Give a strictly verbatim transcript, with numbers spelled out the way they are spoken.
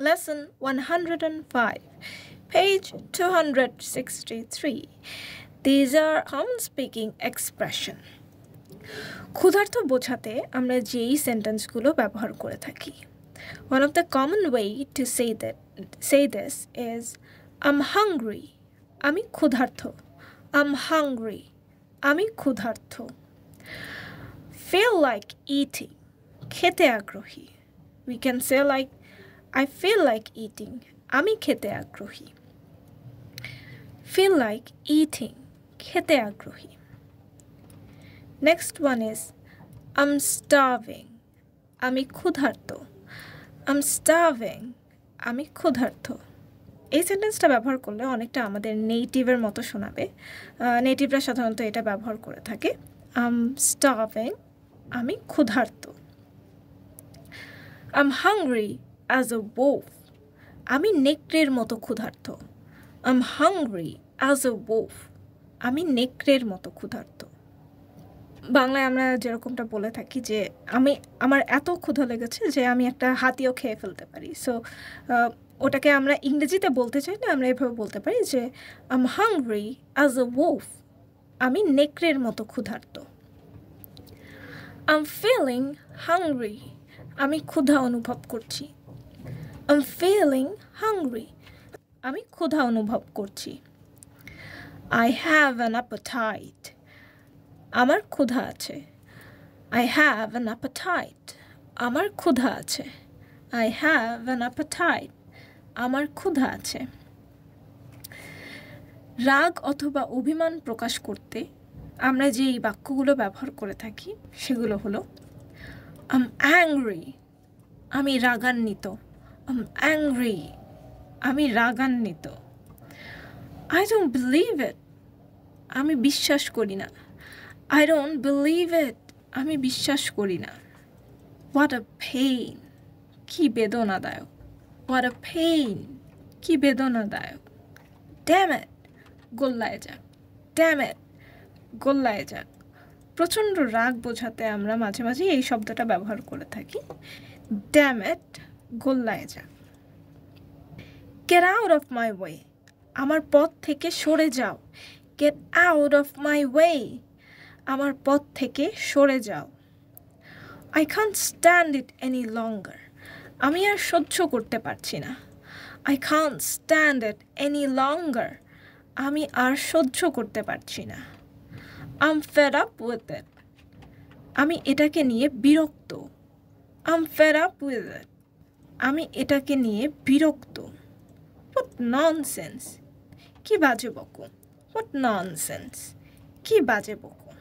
lesson one hundred five, page two hundred sixty-three. These are common speaking expression. ক্ষুধার্ত বোঝাতে আমরা যেই সেন্টেন্সগুলো ব্যবহার করে থাকি. One of the common way to say that say this is I'm hungry. আমি ক্ষুধার্ত. I'm hungry. আমি ক্ষুধার্ত. Feel like eating. খেতে আগ্রহী. We can say like I feel like eating. আমি খেতে আগ্রহী. Feel like eating. খেতে আগ্রহী. Next one is I'm starving. আমি ক্ষুধার্ত. I'm starving. আমি ক্ষুধার্ত. এই সেন্টেন্সটা ব্যবহার করলে অনেকটা আমাদের নেটিভের মতো শোনাবে. নেটিভরা সাধারণত এটা ব্যবহার করে থাকে. I'm starving. আমি ক্ষুধার্ত. I'm hungry as a wolf. আমি নেকড়ের মতো ক্ষুধার্ত. I'm hungry as a wolf. আমি নেকড়ের মতো ক্ষুধার্ত. বাংলায় আমরা যেরকমটা বলে থাকি যে আমি আমার এত ক্ষুধা লেগেছে যে আমি একটা হাতিও খেয়ে ফেলতে পারি. সো ওটাকে আমরা ইংরেজিতে বলতে চাইলে আমরা এভাবে বলতে পারি যে I'm hungry as a wolf. আমি নেকড়ের মতো ক্ষুধার্ত. I'm feeling hungry. আমি ক্ষুধা অনুভব করছি. I'm feeling hungry. আমি ক্ষুধা অনুভব করছি. I have an appetite. আমার ক্ষুধা আছে. I have an appetite. আমার ক্ষুধা আছে. I have an appetite. আমার ক্ষুধা আছে. রাগ অথবা অভিমান প্রকাশ করতে আমরা যে এই বাক্যগুলো ব্যবহার করে থাকি সেগুলো হলো I'm angry. আমি রাগান্বিত. I'm angry. আমি রাগান্বিত. I don't believe it. আমি বিশ্বাস করি না. I don't believe it. আমি বিশ্বাস করি না. What a pain. কি বেদনাদায়ক. What a pain. কি বেদনাদায়ক. Damn it. গোল্লায় যাক. Damn it. গোল্লায় যাক. প্রচণ্ড রাগ বোঝাতে আমরা মাঝে মাঝে এই শব্দটা ব্যবহার করে থাকি. Damn it. গোল্লায় যাক. Get out of my way. আমার পথ থেকে সরে যাও. Get out of my way. আমার পথ থেকে সরে যাও. I can't stand it any longer. আমি আর সহ্য করতে পারছি না. I can't stand it any longer. আমি আর সহ্য করতে পারছি না. I'm fed up with it. আমি এটাকে নিয়ে বিরক্ত. I'm fed up with it. আমি এটাকে নিয়ে বিরক্ত. What nonsense. কি বাজে বকো. What nonsense. কি বাজে বকো.